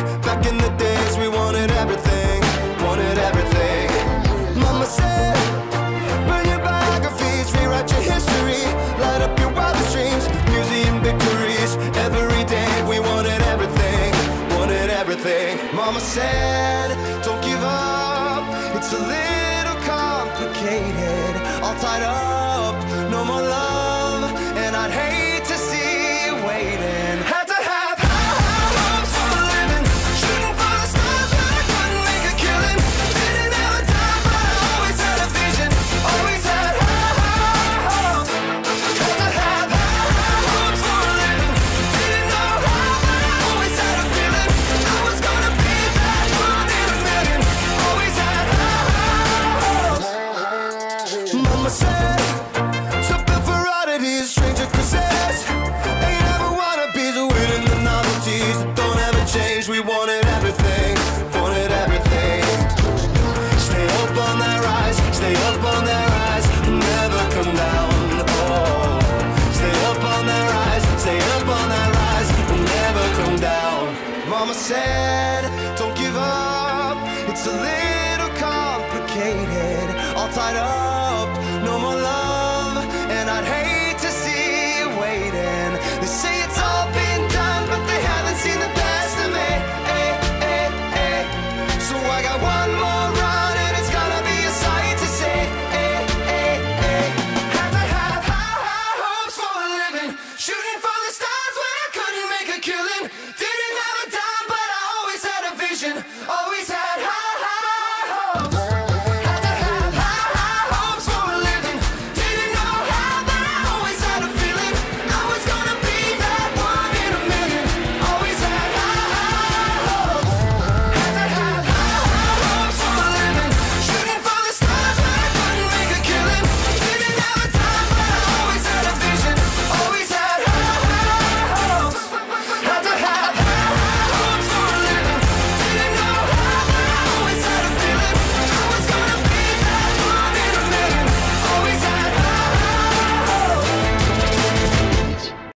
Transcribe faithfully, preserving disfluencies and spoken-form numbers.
Back in the days we wanted everything, wanted everything. Mama said, burn your biographies, rewrite your history, light up your wildest dreams, museum victories. Every day we wanted everything, wanted everything. Mama said, don't give up, it's a little complicated, all tied up, no more love, and I'd hate to see you waiting. Had to have high, high hopes for a living, shooting for the stars when I couldn't make a killing. Didn't have a dime, but I always had a vision, always had high, high hopes. Had to have high, high hopes for a living, didn't know how, but I always had a feeling I was gonna be that one in a million. Always had high, high hopes. Mama said, something for oddities, stranger causes. Ain't ever wannabes, winning the novelties that don't ever change. We wanted everything, wanted everything. Stay up on that rise, stay up on that rise, never come down. Oh, stay up on that rise, stay up on that rise, never come down. Mama said, don't give up, it's a little complicated, all tied up, no more love, and I'd hate to see you waiting. They say it's all been done, but they haven't seen the best of me. Ay, ay, ay. So I got one more run, and it's gonna be a sight to see. Ay, ay, ay. Had to have high, high hopes for a living, shooting for the stars when I couldn't make a killing. Didn't have a dime, but I always had a vision.